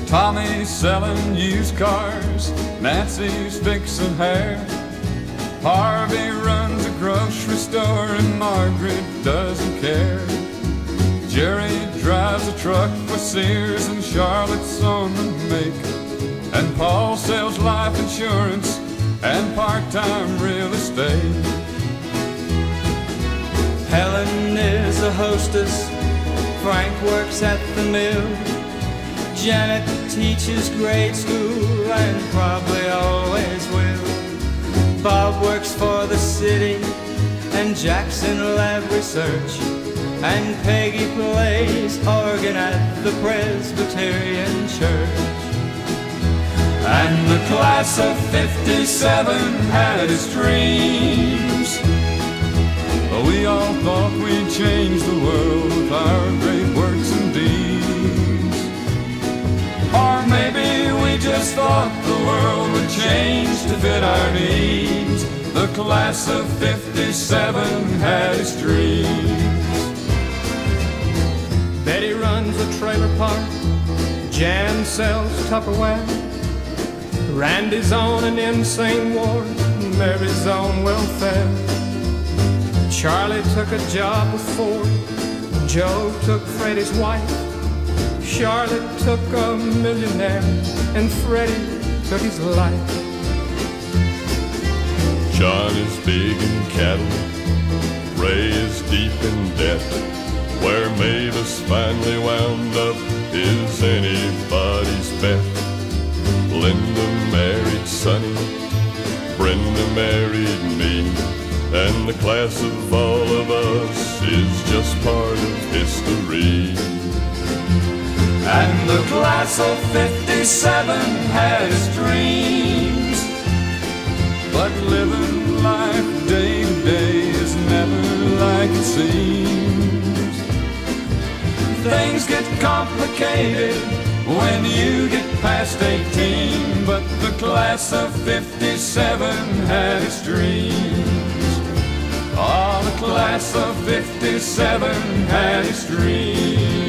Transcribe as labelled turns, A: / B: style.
A: Tommy's selling used cars, Nancy's fixing hair, Harvey runs a grocery store and Margaret doesn't care. Jerry drives a truck for Sears and Charlotte's on the make, and Paul sells life insurance and part-time real estate.
B: Helen is a hostess, Frank works at the mill, Janet teaches grade school and probably always will. Bob works for the city and Jack's in lab research, and Peggy plays organ at the Presbyterian Church.
A: And the class of '57 had its dreams. We all thought we'd change the world with our great works and deeds. Or maybe we just thought the world would change to fit our needs. The class of '57 had its dreams.
C: Betty runs a trailer park, Jan sells Tupperware, Randy's on an insane ward, Mary's on welfare. Charlie took a job with Ford, Joe took Freddie's wife, Charlotte took a millionaire, and Freddie took his life.
D: John is big in cattle, Ray is deep in debt. Where Mavis finally wound up is anybody's bet. Linda married Sonny, Brenda married me, and the class of all of us is just part of history.
A: And the class of '57 had its dreams, but living life day to day is never like it seems. Things get complicated when you get past 18, but the class of '57 had its dreams. Oh, the class of '57 had its dreams.